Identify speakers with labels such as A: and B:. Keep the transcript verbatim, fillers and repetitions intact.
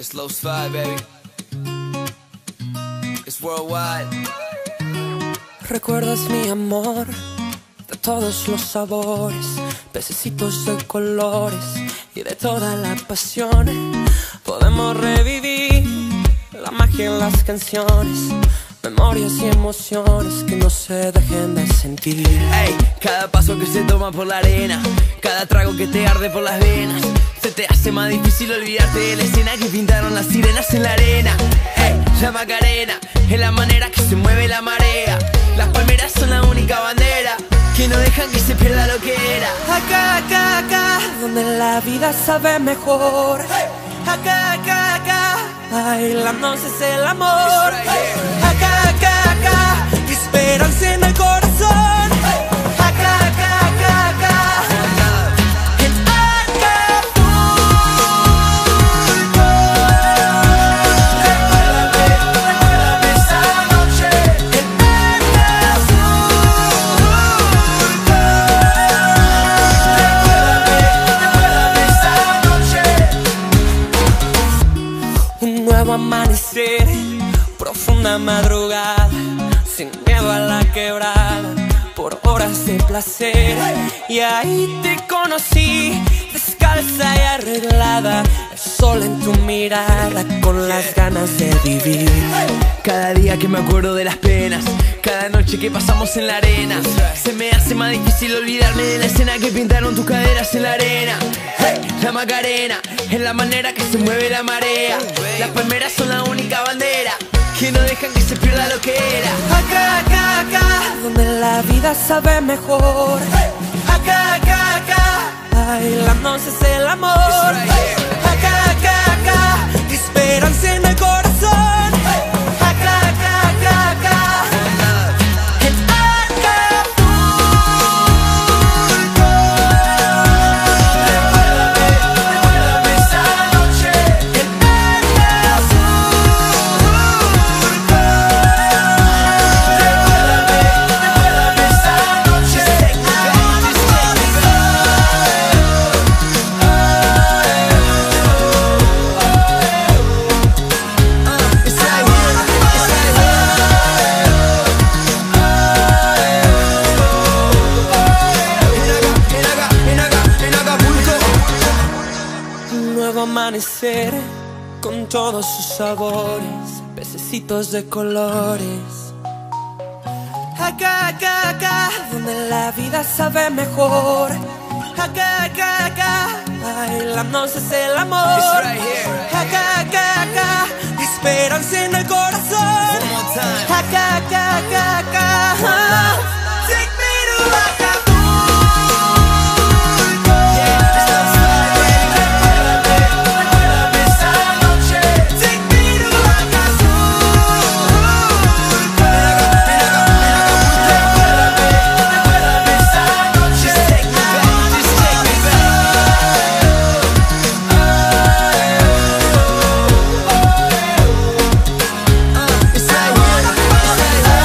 A: It's Low Slide, baby. It's worldwide.
B: Recuerdas mi amor, de todos los sabores, pececitos de colores y de toda la pasión. Podemos revivir la magia en las canciones, memorias y emociones que no se dejen de sentir.
A: Ey, cada paso que se toma por la arena, cada trago que te arde por las venas, se te hace más difícil olvidarte de la escena que pintaron las sirenas en la arena. Ey, la Macarena es la manera que se mueve la marea. Las palmeras son la única bandera que no dejan que se pierda lo que era.
B: Acá, acá, acá, donde la vida sabe mejor. Acá, acá, acá, bailando es el amor. Acá, acá, acá, esperanza en el corazón. Acá, acá, acá, acá, en Acapulco. Recuérdame, recuérdame esa noche en Acapulco. Recuérdame, recuérdame esa noche. Un nuevo amanecer, profunda madrugada, sin miedo a la quebrada, por horas de placer. Y ahí te conocí, descalza y arreglada, el sol en tu mirada, con las ganas de vivir.
A: Cada día que me acuerdo de las penas, cada noche que pasamos en la arena, se me hace más difícil olvidarme de la escena que pintaron tus caderas en la arena. Hey, la Macarena es la manera que se mueve la marea. Las palmeras son la única bandera que no dejan que se pierda lo que era.
B: Acá, acá, acá, donde la vida sabe mejor. Acá, acá, acá, bailando es el amor. Acá, acá, acá, esperanza en el corazón. Acá, acá, acá, acá, en Acapulco. Recuérdame, recuérdame esa noche en Acapulco. Recuérdame, recuérdame esa noche en Un nuevo amanecer con todos sus sabores, pececitos de colores. Acá, acá, acá, donde la vida sabe mejor. Acá, acá, acá, bailando es el amor. Acá, acá, acá, esperanza en el corazón. Acá, acá, acá, acá, take me to Acapulco. Recuérdame, recuérdame esa noche. Take me to Acapulco. Recuérdame, recuérdame esa noche. Take me back, just take me back. It's right here, it's right here.